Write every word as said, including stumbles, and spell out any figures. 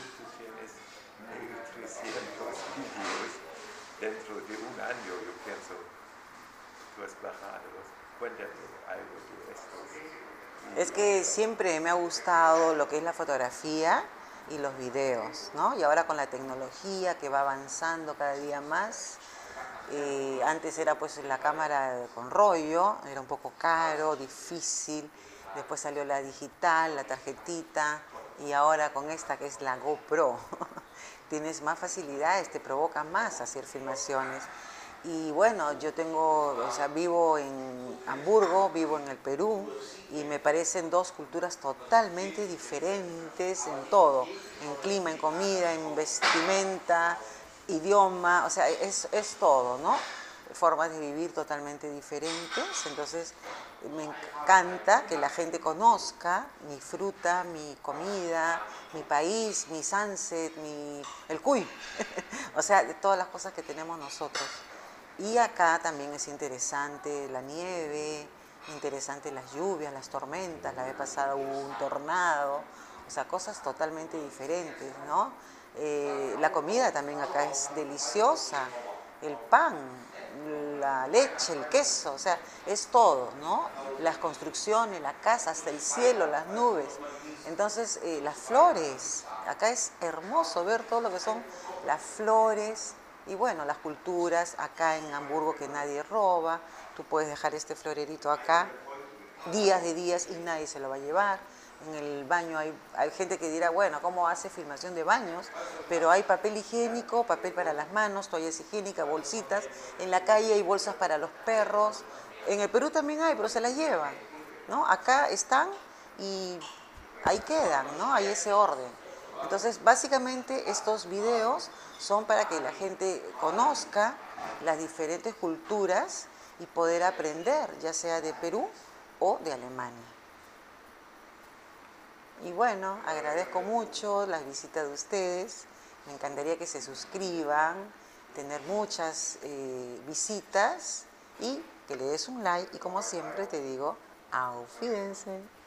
tú tienes mil trescientos vídeos dentro de un año, yo pienso, tú has bajado. Cuéntame algo de estos Es vídeos. que siempre me ha gustado lo que es la fotografía y los videos, ¿no? Y ahora con la tecnología que va avanzando cada día más, eh, antes era pues la cámara con rollo, era un poco caro, difícil, después salió la digital, la tarjetita, y ahora con esta que es la GoPro, tienes más facilidades, te provoca más hacer filmaciones. Y bueno, yo tengo, o sea, vivo en Hamburgo, vivo en el Perú, y me parecen dos culturas totalmente diferentes en todo, en clima, en comida, en vestimenta, idioma, o sea, es, es todo, ¿no? Formas de vivir totalmente diferentes, entonces me encanta que la gente conozca mi fruta, mi comida, mi país, mi sunset, mi, el cuy, o sea, de todas las cosas que tenemos nosotros. Y acá también es interesante la nieve, interesante las lluvias, las tormentas, la vez pasada hubo un tornado, o sea, cosas totalmente diferentes, ¿no? Eh, la comida también acá es deliciosa, el pan, la leche, el queso, o sea, es todo, ¿no? Las construcciones, la casa, hasta el cielo, las nubes. Entonces, eh, las flores, acá es hermoso ver todo lo que son las flores y bueno, las culturas, acá en Hamburgo que nadie roba, tú puedes dejar este florerito acá días de días y nadie se lo va a llevar. En el baño hay, hay gente que dirá, bueno, ¿cómo hace filmación de baños? Pero hay papel higiénico, papel para las manos, toallas higiénicas, bolsitas. En la calle hay bolsas para los perros. En el Perú también hay, pero se las llevan, ¿no? Acá están y ahí quedan, ¿no? Hay ese orden. Entonces, básicamente estos videos son para que la gente conozca las diferentes culturas y poder aprender, ya sea de Perú o de Alemania. Y bueno, agradezco mucho las visitas de ustedes, me encantaría que se suscriban, tener muchas eh, visitas y que le des un like y como siempre te digo, auf Wiedersehen.